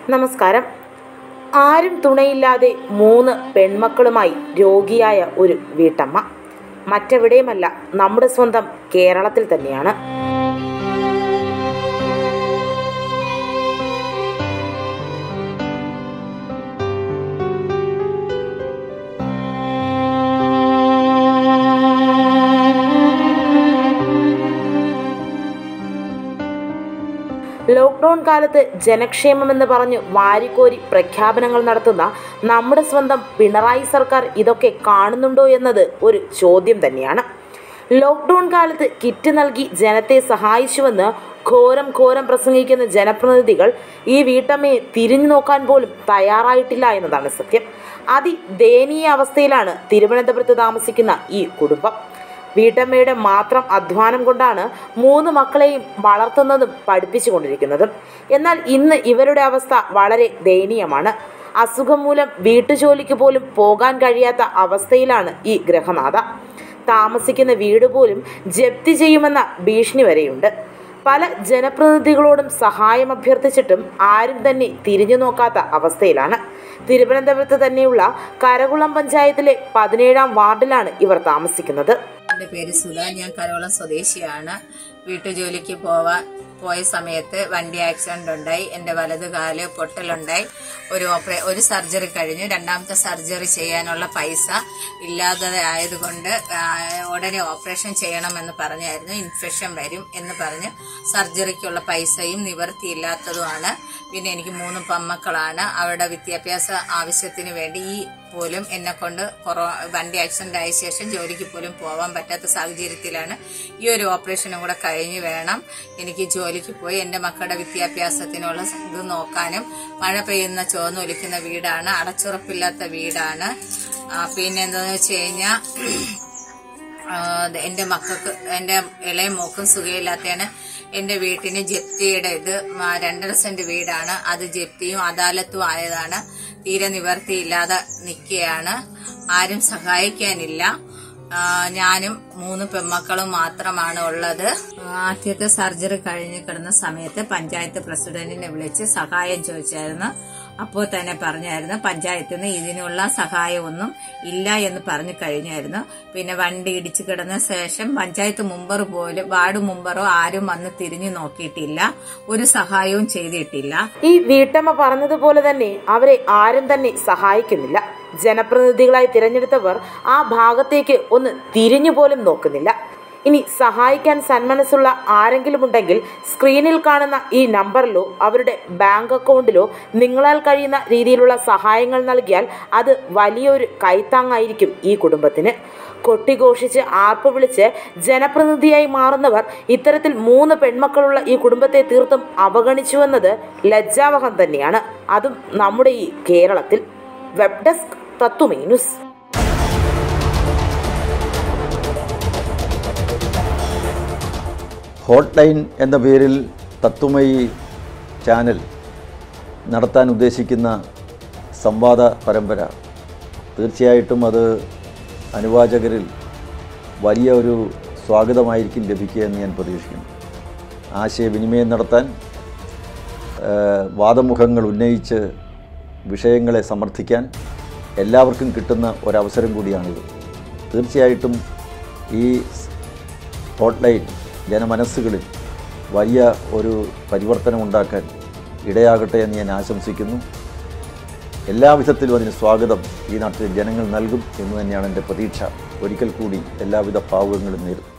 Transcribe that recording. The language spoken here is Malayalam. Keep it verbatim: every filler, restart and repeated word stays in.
നമസ്കാരം. ആരും തുണയില്ലാതെ മൂന്ന് പെൺമക്കളുമായി രോഗിയായ ഒരു വീട്ടമ്മ. മറ്റെവിടെയുമല്ല, നമ്മുടെ സ്വന്തം കേരളത്തിൽ തന്നെയാണ്. ലോക്ക്ഡൗൺ കാലത്ത് ജനക്ഷേമമെന്ന് പറഞ്ഞു വാരിക്കോരി പ്രഖ്യാപനങ്ങൾ നടത്തുന്ന നമ്മുടെ സ്വന്തം പിണറായി സർക്കാർ ഇതൊക്കെ കാണുന്നുണ്ടോ എന്നത് ഒരു ചോദ്യം തന്നെയാണ്. ലോക്ക്ഡൗൺ കാലത്ത് കിറ്റ് നൽകി ജനത്തെ സഹായിച്ചുവെന്ന് ഘോരം ഘോരം പ്രസംഗിക്കുന്ന ജനപ്രതിനിധികൾ ഈ വീട്ടമ്മയെ തിരിഞ്ഞു നോക്കാൻ പോലും തയ്യാറായിട്ടില്ല എന്നതാണ് സത്യം. അതിദയനീയ അവസ്ഥയിലാണ് തിരുവനന്തപുരത്ത് താമസിക്കുന്ന ഈ കുടുംബം. വീട്ടമ്മയുടെ മാത്രം അധ്വാനം കൊണ്ടാണ് മൂന്ന് മക്കളെയും വളർത്തുന്നതും പഠിപ്പിച്ചു കൊണ്ടിരിക്കുന്നതും. എന്നാൽ ഇന്ന് ഇവരുടെ അവസ്ഥ വളരെ ദയനീയമാണ്. അസുഖം മൂലം വീട്ടുജോലിക്ക് പോലും പോകാൻ കഴിയാത്ത അവസ്ഥയിലാണ് ഈ ഗൃഹനാഥ. താമസിക്കുന്ന വീട് പോലും ജപ്തി ചെയ്യുമെന്ന ഭീഷണി വരെയുണ്ട്. പല ജനപ്രതിനിധികളോടും സഹായം അഭ്യർത്ഥിച്ചിട്ടും ആരും തന്നെ തിരിഞ്ഞു നോക്കാത്ത അവസ്ഥയിലാണ്. തിരുവനന്തപുരത്ത് തന്നെയുള്ള കരകുളം പഞ്ചായത്തിലെ പതിനേഴാം വാർഡിലാണ് ഇവർ താമസിക്കുന്നത്. എൻ്റെ പേര് സുധ. ഞാൻ കരകുളം സ്വദേശിയാണ്. വീട്ടുജോലിക്ക് പോവാൻ പോയ സമയത്ത് വണ്ടി ആക്സിഡന്റ് ഉണ്ടായി. എൻ്റെ വലത് കാല് പൊട്ടലുണ്ടായി. ഒരു ഓപ്പറേ ഒരു സർജറി കഴിഞ്ഞു. രണ്ടാമത്തെ സർജറി ചെയ്യാനുള്ള പൈസ ഇല്ലാതെ ആയതുകൊണ്ട് ഉടനെ ഓപ്പറേഷൻ ചെയ്യണമെന്ന് പറഞ്ഞായിരുന്നു. ഇൻഫെക്ഷൻ വരും എന്ന് പറഞ്ഞ് സർജറിക്കുള്ള പൈസയും നിവർത്തിയില്ലാത്തതുമാണ്. പിന്നെ എനിക്ക് മൂന്ന് പെൺമക്കളാണ്. അവരുടെ വിദ്യാഭ്യാസ ആവശ്യത്തിന് വേണ്ടി ഈ പോലും എന്നെ കൊണ്ട് കൊറോ വണ്ടി ആക്സിഡന്റ് ആയ ശേഷം ജോലിക്ക് പോലും പോകാൻ പറ്റാത്ത സാഹചര്യത്തിലാണ്. ഈ ഒരു ഓപ്പറേഷനും കൂടെ കഴിഞ്ഞ് വേണം എനിക്ക് ജോലിക്ക് പോയി എൻ്റെ മക്കളുടെ വിദ്യാഭ്യാസത്തിനുള്ള ഇത് നോക്കാനും. മഴ പെയ്യുന്ന ചോർന്നൊലിക്കുന്ന വീടാണ്, അടച്ചുറപ്പില്ലാത്ത വീടാണ്. പിന്നെ എന്താന്ന് വെച്ച് കഴിഞ്ഞാൽ എൻ്റെ മക്കൾക്ക് എൻ്റെ ഇളയ മോക്കും സുഖമില്ലാത്തതാണ്. എൻ്റെ വീട്ടിന് ജപ്തിയുടെ ഇത് രണ്ടര സെന്റ് വീടാണ്. അത് ജപ്തിയും അദാലത്തും ആയതാണ്. തീരെ നിവർത്തിയില്ലാതെ നിൽക്കുകയാണ്. ആരും സഹായിക്കാനില്ല. ഞാനും മൂന്ന് പെൺമക്കളും മാത്രമാണ് ഉള്ളത്. ആദ്യത്തെ സർജറി കഴിഞ്ഞ് കിടന്ന സമയത്ത് പഞ്ചായത്ത് പ്രസിഡന്റിനെ വിളിച്ച് സഹായം ചോദിച്ചായിരുന്നു. അപ്പോൾ തന്നെ പറഞ്ഞായിരുന്നു പഞ്ചായത്തിൽ നിന്ന് ഇതിനുള്ള സഹായമൊന്നും ഇല്ല എന്ന് പറഞ്ഞു കഴിഞ്ഞായിരുന്നു. പിന്നെ വണ്ടി ഇടിച്ചു കിടന്ന ശേഷം പഞ്ചായത്ത് മെമ്പർ പോലും വാർഡ് മെമ്പറോ ആരും വന്ന് തിരിഞ്ഞു നോക്കിയിട്ടില്ല. ഒരു സഹായവും ചെയ്തിട്ടില്ല. ഈ വീട്ടമ്മ പറഞ്ഞതുപോലെ തന്നെ അവരെ ആരും തന്നെ സഹായിക്കുന്നില്ല. ജനപ്രതിനിധികളായി തിരഞ്ഞെടുത്തവർ ആ ഭാഗത്തേക്ക് ഒന്ന് തിരിഞ്ഞു പോലും നോക്കുന്നില്ല. ഇനി സഹായിക്കാൻ സന്മനസ്സുള്ള ആരെങ്കിലും ഉണ്ടെങ്കിൽ സ്ക്രീനിൽ കാണുന്ന ഈ നമ്പറിലോ അവരുടെ ബാങ്ക് അക്കൗണ്ടിലോ നിങ്ങളാൽ കഴിയുന്ന രീതിയിലുള്ള സഹായങ്ങൾ നൽകിയാൽ അത് വലിയൊരു കൈത്താങ്ങായിരിക്കും ഈ കുടുംബത്തിന്. കൊട്ടിഘോഷിച്ച് ആർപ്പ് വിളിച്ച് ജനപ്രതിനിധിയായി മാറുന്നവർ ഇത്തരത്തിൽ മൂന്ന് പെൺമക്കളുള്ള ഈ കുടുംബത്തെ തീർത്തും അവഗണിച്ചുവെന്നത് ലജ്ജാവഹം തന്നെയാണ്. അതും നമ്മുടെ ഈ കേരളത്തിൽ. Web desk Tatwamayi news. Hot line എന്ന പേരിൽ തത്വമയി ചാനൽ നടത്താൻ ഉദ്ദേശിക്കുന്ന സംവാദ പരമ്പര തീർച്ചയായിട്ടും അത് അനുവാചകരിൽ വലിയ ഒരു സ്വാഗതമായിരിക്കും ലഭിക്കുക എന്ന് ഞാൻ പ്രതീക്ഷിക്കുന്നു. ആശയവിനിമയം നടത്താൻ, വാദമുഖങ്ങൾ ഉന്നയിച്ച് വിഷയങ്ങളെ സമർത്ഥിക്കാൻ എല്ലാവർക്കും കിട്ടുന്ന ഒരവസരം കൂടിയാണിത്. തീർച്ചയായിട്ടും ഈ ഹോട്ട് ലൈൻ ജനമനസ്സുകളിൽ വലിയ ഒരു പരിവർത്തനം ഉണ്ടാക്കാൻ ഇടയാകട്ടെ എന്ന് ഞാൻ ആശംസിക്കുന്നു. എല്ലാവിധത്തിലും അതിന് സ്വാഗതം ഈ നാട്ടിലെ ജനങ്ങൾ നൽകും എന്ന് തന്നെയാണ് എൻ്റെ പ്രതീക്ഷ. ഒരിക്കൽ കൂടി എല്ലാവിധ ഭാവുകങ്ങളും നേരുന്നു.